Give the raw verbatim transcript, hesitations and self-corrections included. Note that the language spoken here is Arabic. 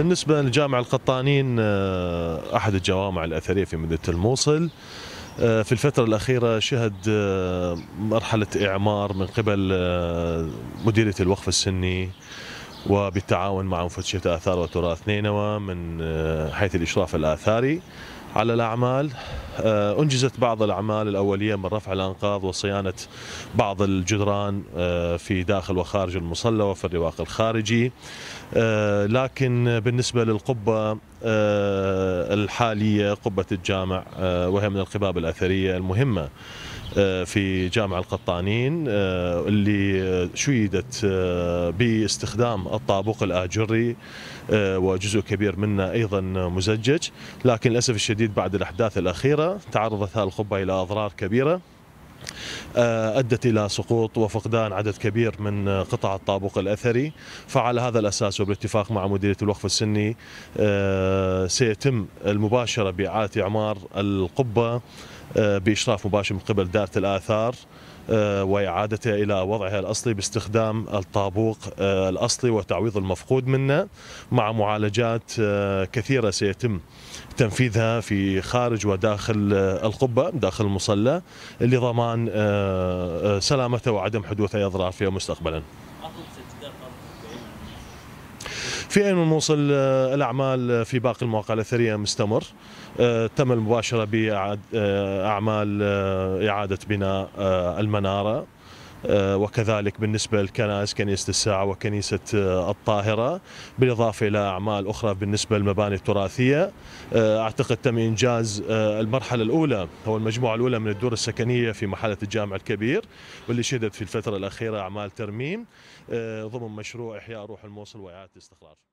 بالنسبة لجامع القطانين أحد الجوامع الأثرية في مدينة الموصل. في الفترة الأخيرة شهد مرحلة إعمار من قبل مديرية الوقف السني وبالتعاون مع مفتشية آثار وتراث نينوى من حيث الإشراف الآثاري على الأعمال. أنجزت بعض الأعمال الأولية من رفع الأنقاض وصيانة بعض الجدران في داخل وخارج المصلى وفي الرواق الخارجي، لكن بالنسبة للقبة الحالية قبة الجامع وهي من القباب الأثرية المهمة في جامع القطانين اللي شيدت باستخدام الطابوق الآجري وجزء كبير منه أيضا مزجج، لكن للأسف الشديد بعد الأحداث الأخيرة تعرضت هذه القبة إلى أضرار كبيرة أدت إلى سقوط وفقدان عدد كبير من قطع الطابوق الأثري. فعلى هذا الأساس وبالاتفاق مع مديرية الوقف السني سيتم المباشرة بإعادة إعمار القبة بإشراف مباشر من قبل دائرة الآثار وإعادتها إلى وضعها الأصلي باستخدام الطابوق الأصلي وتعويض المفقود منه، مع معالجات كثيرة سيتم تنفيذها في خارج وداخل القبة داخل المصلى لضمان سلامته وعدم حدوث أي أضرار فيها مستقبلا. في أين الموصل الأعمال في باقي المواقع الأثرية مستمر. تم المباشرة بأعمال إعادة بناء المنارة، وكذلك بالنسبة للكنائس كنيسة الساعة وكنيسة الطاهرة، بالإضافة إلى أعمال أخرى بالنسبة للمباني التراثية. أعتقد تم إنجاز المرحلة الأولى أو المجموعة الأولى من الدور السكنية في محلة الجامع الكبير، واللي شهدت في الفترة الأخيرة أعمال ترميم ضمن مشروع إحياء روح الموصل وإعادة الاستقرار.